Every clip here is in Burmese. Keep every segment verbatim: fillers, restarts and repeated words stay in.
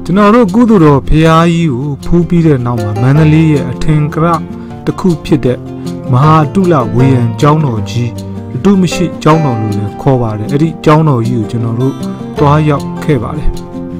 ကျွန်တော်တို့ကုသိုလ်တော်ဖရာကြီးကိုဖူးပြီးတဲ့နောက်မှာမန္တလေးရဲ့အထင်ကရတစ်ခုဖြစ်တဲ့မဟာတုလဝေယံကျောင်းတော်ကြီးအတုမရှိကျောင်းတော်လို့လည်းခေါ်ပါတယ်အဲ့ဒီကျောင်းတော်ကြီးကိုကျွန်တော်တို့တွားရောက်ခဲ့ပါတယ်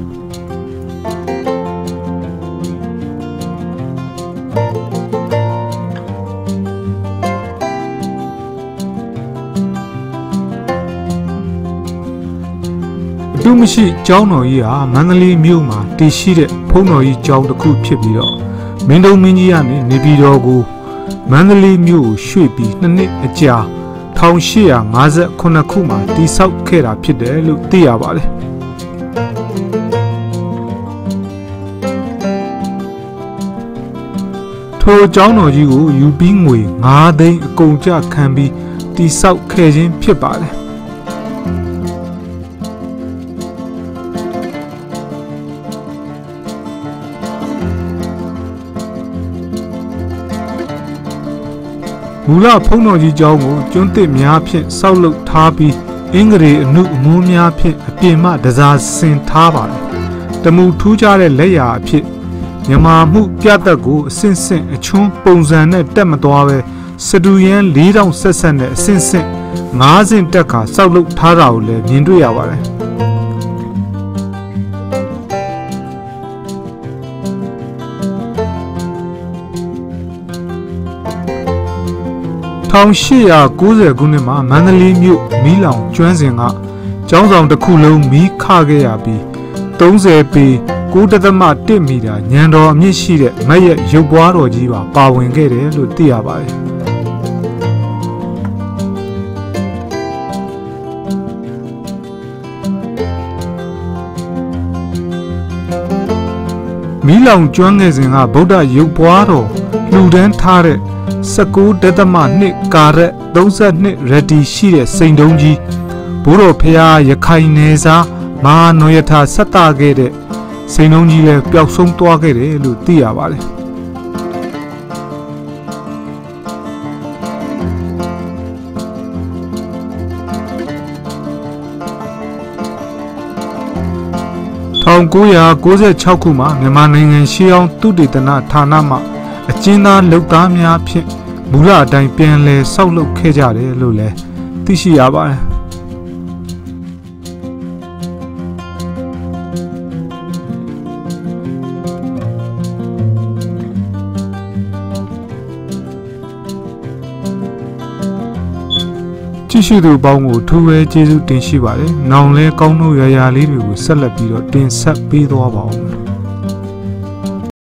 အတုမရှိကျောင်းတော်ကြီးဟာမန္တလေးမြို့မှာတည်ရှိတဲ့ဘုန်းတော်ကြီးကျောင်းတစ်ခုဖြစ်ပြီးတော့မင်းတုံးမင်းကြီးကနေနေပြည်တော်ကိုမန္တလေးမြို့ကိုရွှေ့ပြီးနှစ်နှစ်အကြာ၁၈၅၉ခုမှာတည်ဆောက်ခဲ့တာဖြစ်တယ်လို့သိရပါတယ်ထိုကျောင်းတော်ကြီးကိုယူပြီးငွေ၅သိန်းအကုန်ကျခံပြီးတည်ဆောက်ခဲ့ခြင်းဖြစ်ပါတယ်မူလဖုံးတော်ကြီးကျောင်းကိုကျွန်းသစ်များဖြင့်ဆောက်လုပ်ထားပြီးအင်္ဂရေအမှုအမိုးများဖြင့်အပြင်မှတစားဆင်ထားပါတယ်။တမူထူးခြားတဲ့လက်ရာအဖြစ်မြမာမှုပြတ်သက်ကိုအဆင့်ဆင့်အချွန်းပုံစံနဲ့တက်မသွားပဲစတူရန်၄တောင်ဆက်ဆက်နဲ့အဆင့်ဆင့်၅ဆင့်တက်ခါဆောက်လုပ်ထားတာကိုလည်းမြင်တွေ့ရပါတယ်။၁၈၉၀ခုနှစ်မှာမန္တလေးမြို့မီးလောင်ကျွမ်းစဉ်ကကျောင်းဆောင်တစ်ခုလုံးမီးခခဲ့ရပြီး၃၀ပေ၉ဒသမ ၁မီတာညံတော်အမြင့်ရှိတဲ့မက်ရဲ့ရုပ်ပွားတော်ကြီးပါပါဝင်ခဲ့တယ်လို့သိရပါတယ်မီးလောင်ကျွမ်းခဲ့စဉ်ကဗုဒ္ဓရုပ်ပွားတော်လှူဒန်းထားတဲ့၁၉ဒသမ၂ကာရက်၃၂ရတီရှိတဲ့စိန်တုံးကြီးဘိုးတော်ဖျားရခိုင်နယ်စားမဟာနောယထာဆက်တာခဲ့တဲ့စိန်တုံးကြီးလည်းပျောက်ဆုံးသွားခဲ့တယ်လို့သိရပါတယ်၁၉၉၆ခုမှာမြန်မာနိုင်ငံရှေးအောင်သုတေသနဌာနမှအကျဉ်းသားလုပ်သားများဖြင့်မူလအတိုင်းပြန်လည်ဆောက်လုပ်ခဲ့ကြတယ်လို့လည်းသိရှိရပါတယ်ကြည့်ရှုသူပေါင်းကိုထူးပဲကျေးဇူးတင်ရှိပါတယ်။နောင်လဲကောင်းတို့ရာရာလေးတွေကိုဆက်လက်ပြီးတော့တင်ဆက်ပေးသွားပါဦး။